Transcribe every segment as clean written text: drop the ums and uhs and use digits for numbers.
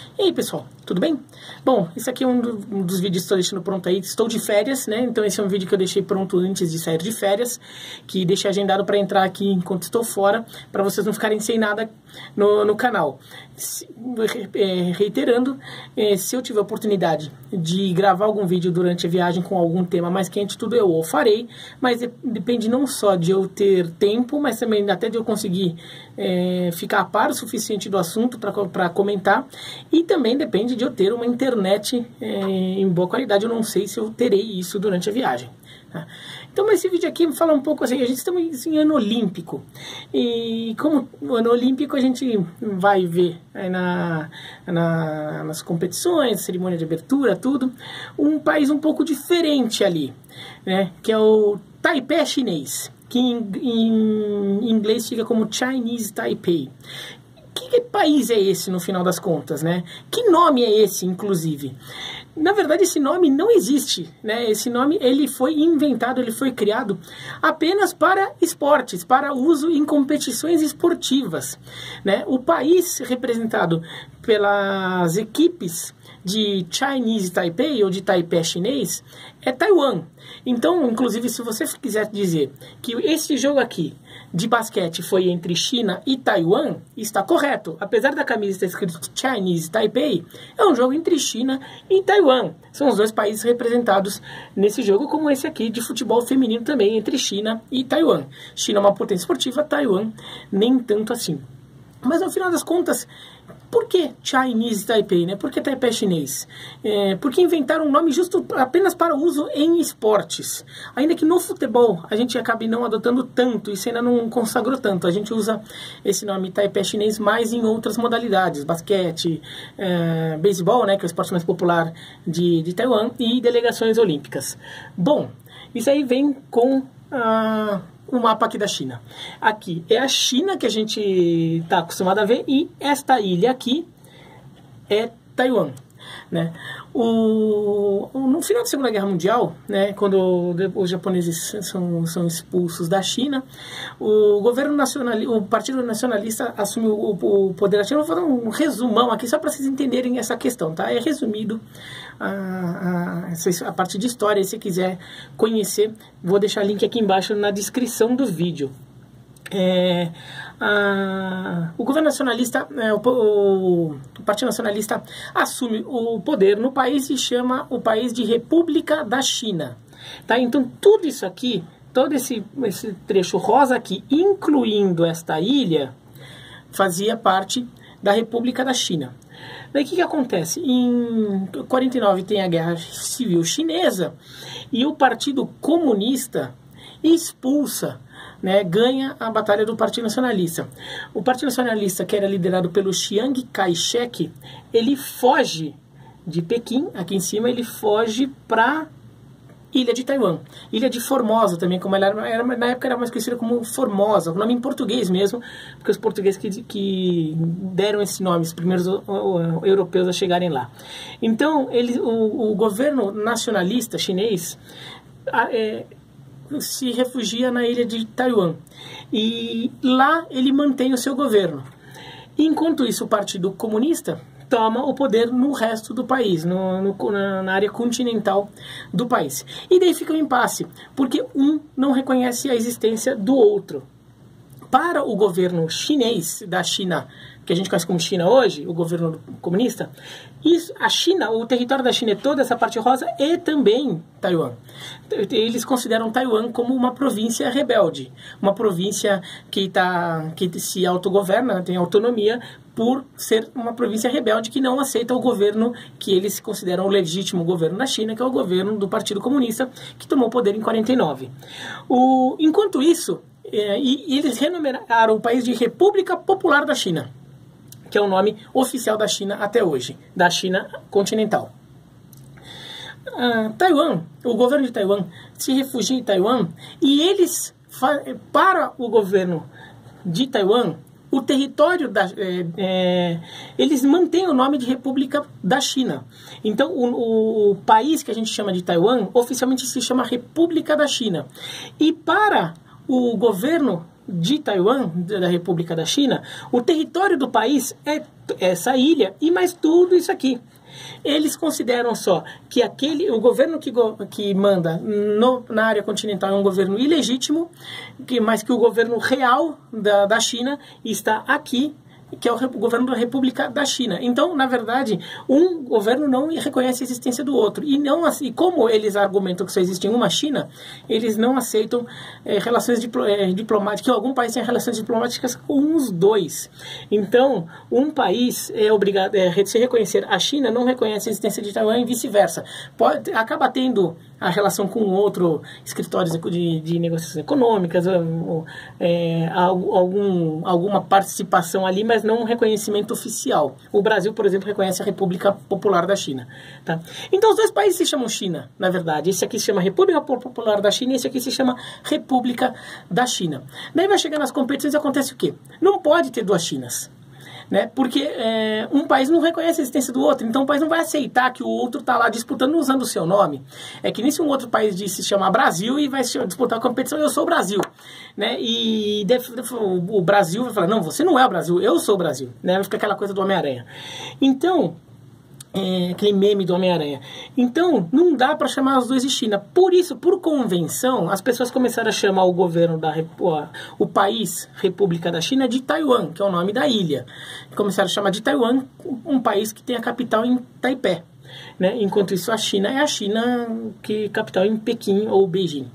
E aí, pessoal, tudo bem? Bom, esse aqui é um dos vídeos que estou deixando pronto aí. Estou de férias, né? Então esse é um vídeo que eu deixei pronto antes de sair de férias, que deixei agendado para entrar aqui enquanto estou fora, para vocês não ficarem sem nada no canal. Reiterando, se eu tiver oportunidade de gravar algum vídeo durante a viagem com algum tema mais quente, tudo eu farei, mas depende não só de eu ter tempo, mas também até de eu conseguir ficar a par o suficiente do assunto para comentar, e também depende de eu ter uma internet em boa qualidade. Eu não sei se eu terei isso durante a viagem. Tá? Então, esse vídeo aqui fala um pouco assim, a gente está em ano olímpico, e como no ano olímpico a gente vai ver aí nas competições, cerimônia de abertura, tudo, um país um pouco diferente ali, né, que é o Taipei chinês, que em inglês fica como Chinese Taipei. Que país é esse, no final das contas, né? Que nome é esse, inclusive? Na verdade, esse nome não existe, né? Esse nome, ele foi inventado, ele foi criado apenas para esportes, para uso em competições esportivas, né? O país representado pelas equipes de Chinese Taipei ou de Taipei chinês é Taiwan. Então, inclusive, se você quiser dizer que esse jogo aqui de basquete foi entre China e Taiwan, está correto. Apesar da camisa estar escrito Chinese Taipei, é um jogo entre China e Taiwan. São os dois países representados nesse jogo, como esse aqui de futebol feminino também, entre China e Taiwan. China é uma potência esportiva, Taiwan nem tanto assim. Mas, no final das contas, por que Chinese Taipei, né? Por que Taipei chinês? Porque inventaram um nome justo apenas para uso em esportes. Ainda que no futebol a gente acabe não adotando tanto, isso ainda não consagrou tanto. A gente usa esse nome Taipei chinês mais em outras modalidades, basquete, beisebol, né, que é o esporte mais popular de Taiwan, e delegações olímpicas. Bom, isso aí vem com o mapa aqui da China. Aqui é a China que a gente está acostumado a ver, e esta ilha aqui é Taiwan, né? No final da Segunda Guerra Mundial, né, quando os japoneses são expulsos da China, o governo o Partido Nacionalista assumiu o poder da China. Vou fazer um resumão aqui só para vocês entenderem essa questão, tá? É resumido a parte de história. Se você quiser conhecer, vou deixar o link aqui embaixo na descrição do vídeo. O governo nacionalista, o Partido Nacionalista assume o poder no país e chama o país de República da China, tá? Então tudo isso aqui, todo esse trecho rosa aqui, incluindo esta ilha, fazia parte da República da China. Daí o que acontece? Em 49 tem a Guerra Civil Chinesa, e o Partido Comunista expulsa, né, ganha a batalha do Partido Nacionalista. O Partido Nacionalista, que era liderado pelo Chiang Kai-shek, ele foge de Pequim, aqui em cima, ele foge para Ilha de Taiwan, Ilha de Formosa também, como ela era, na época era mais conhecida como Formosa, o nome em português mesmo, porque os portugueses que deram esse nome, os primeiros europeus a chegarem lá. Então, o governo nacionalista chinês se refugia na ilha de Taiwan, e lá ele mantém o seu governo. Enquanto isso, o Partido Comunista toma o poder no resto do país, na área continental do país. E daí fica um impasse, porque um não reconhece a existência do outro. Para o governo chinês, da China, que a gente conhece como China hoje, o governo comunista, a China, o território da China é toda essa parte rosa e também Taiwan. Eles consideram Taiwan como uma província rebelde, uma província que se autogoverna, tem autonomia, por ser uma província rebelde que não aceita o governo que eles consideram o legítimo governo da China, que é o governo do Partido Comunista, que tomou o poder em 49. Enquanto isso, eles renomearam o país de República Popular da China, que é o nome oficial da China até hoje, da China continental. Taiwan, o governo de Taiwan se refugia em Taiwan, e eles, para o governo de Taiwan, o território eles mantêm o nome de República da China. Então, o país que a gente chama de Taiwan, oficialmente se chama República da China. E para o governo de Taiwan, da República da China, o território do país é essa ilha e mais tudo isso aqui. Eles consideram só que o governo que manda na área continental é um governo ilegítimo, mas que o governo real da China está aqui, que é o governo da República da China. Então, na verdade, um governo não reconhece a existência do outro. E como eles argumentam que só existe uma China, eles não aceitam relações diplomáticas, que algum país tenha relações diplomáticas com os dois. Então, um país é obrigado a se reconhecer a China, não reconhece a existência de Taiwan e vice-versa. Acaba tendo a relação com outro escritórios de negociações econômicas, alguma participação ali, mas não um reconhecimento oficial. O Brasil, por exemplo, reconhece a República Popular da China. Tá? Então, os dois países se chamam China, na verdade. Esse aqui se chama República Popular da China e esse aqui se chama República da China. Daí vai chegar nas competições e acontece o quê? Não pode ter duas Chinas. Né? Porque um país não reconhece a existência do outro, então o país não vai aceitar que o outro está lá disputando usando o seu nome. É que nem se um outro país se chamar Brasil e vai disputar a competição, eu sou o Brasil. Né? E o Brasil vai falar, não, você não é o Brasil, eu sou o Brasil. Né? Vai ficar aquela coisa do Homem-Aranha. Então, aquele meme do Homem-Aranha. Então, não dá para chamar os dois de China. Por isso, por convenção, as pessoas começaram a chamar o governo o país República da China de Taiwan, que é o nome da ilha. Começaram a chamar de Taiwan um país que tem a capital em Taipei. Né? Enquanto isso, a China é a China que capital em Pequim ou Beijing.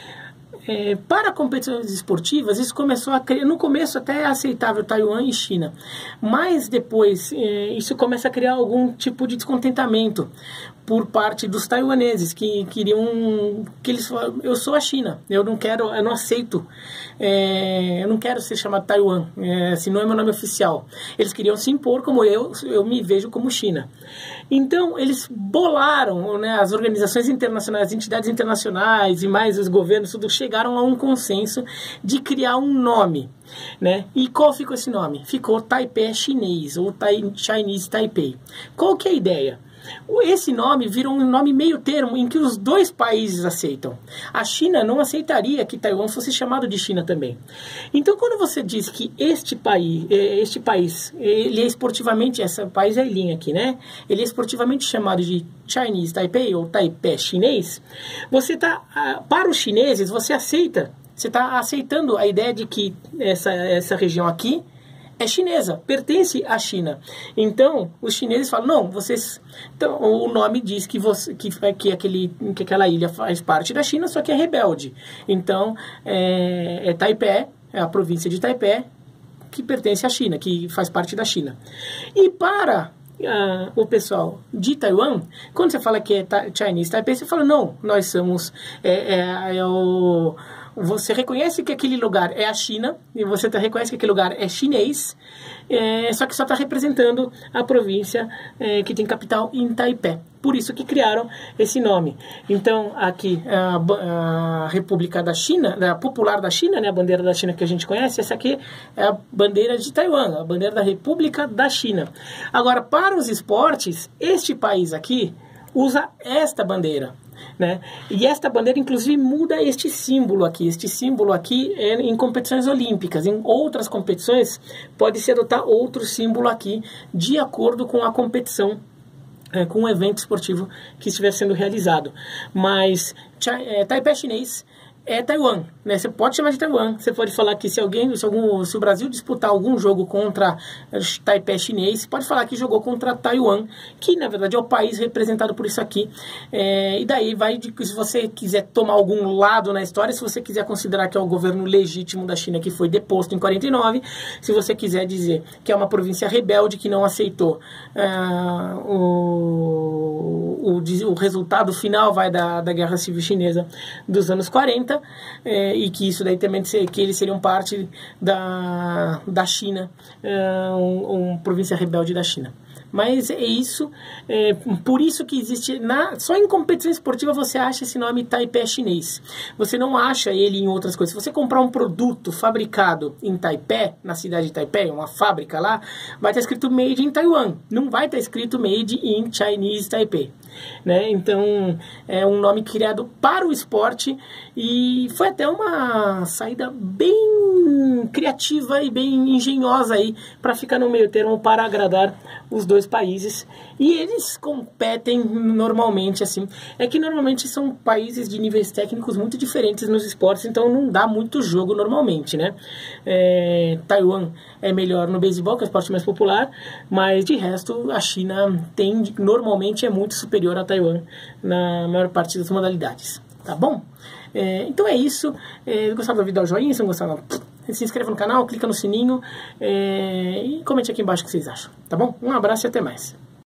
Para competições esportivas, isso começou a criar, no começo até é aceitável Taiwan e China, mas depois isso começa a criar algum tipo de descontentamento por parte dos taiwaneses que queriam eu sou a China, eu não aceito, eu não quero ser chamado Taiwan, assim, não é meu nome oficial. Eles queriam se impor como eu me vejo como China. Então eles bolaram, né, as organizações internacionais, as entidades internacionais e mais os governos, tudo chegaram a um consenso de criar um nome. Né? E qual ficou esse nome? Ficou Taipei chinês ou Chinese Taipei. Qual que é a ideia? Esse nome virou um nome meio termo em que os dois países aceitam. A China não aceitaria que Taiwan fosse chamado de China também. Então, quando você diz que este país, ele é esportivamente, esse país é a ilhinha aqui, né? Ele é esportivamente chamado de Chinese Taipei ou Taipei chinês, você para os chineses, você está aceitando a ideia de que essa região aqui é chinesa, pertence à China. Então, os chineses falam, não, então, o nome diz que aquela ilha faz parte da China, só que é rebelde. Então, é Taipei, é a província de Taipei, que pertence à China, que faz parte da China. E para o pessoal de Taiwan, quando você fala que é Chinese Taipei, você fala, não, nós somos... Você reconhece que aquele lugar é a China, e você reconhece que aquele lugar é chinês, só que só está representando a província que tem capital em Taipei. Por isso que criaram esse nome. Então, aqui, a República da China, a Popular da China, né, a bandeira da China que a gente conhece, essa aqui é a bandeira de Taiwan, a bandeira da República da China. Agora, para os esportes, este país aqui usa esta bandeira. Né? E esta bandeira, inclusive, muda este símbolo aqui. Este símbolo aqui é em competições olímpicas. Em outras competições, pode-se adotar outro símbolo aqui, de acordo com a competição, com o evento esportivo que estiver sendo realizado. Mas Taipei chinês é Taiwan, né? Você pode chamar de Taiwan. Você pode falar que se o Brasil disputar algum jogo contra Taipei chinês, pode falar que jogou contra Taiwan, que na verdade é o país representado por isso aqui. E daí se você quiser tomar algum lado na história, se você quiser considerar que é o governo legítimo da China que foi deposto em 49, se você quiser dizer que é uma província rebelde que não aceitou o resultado final da Guerra Civil Chinesa dos anos 40, e que isso daí também que eles seriam parte da China, uma província rebelde da China. Mas é isso, por isso que existe, só em competição esportiva você acha esse nome Taipei chinês. Você não acha ele em outras coisas. Se você comprar um produto fabricado em Taipei, na cidade de Taipei, uma fábrica lá, vai estar escrito Made in Taiwan. Não vai estar escrito Made in Chinese Taipei. Né? Então, é um nome criado para o esporte e foi até uma saída bem criativa e bem engenhosa aí para ficar no meio termo para agradar os dois países. E eles competem normalmente assim. É que normalmente são países de níveis técnicos muito diferentes nos esportes, então não dá muito jogo normalmente, né? Taiwan é melhor no beisebol, que é o esporte mais popular, mas de resto a China normalmente é muito superior a Taiwan na maior parte das modalidades, tá bom? Então é isso. Gostava do vídeo, dá o joinha, se não gostar, se inscreva no canal, clica no sininho e comente aqui embaixo o que vocês acham, tá bom? Um abraço e até mais.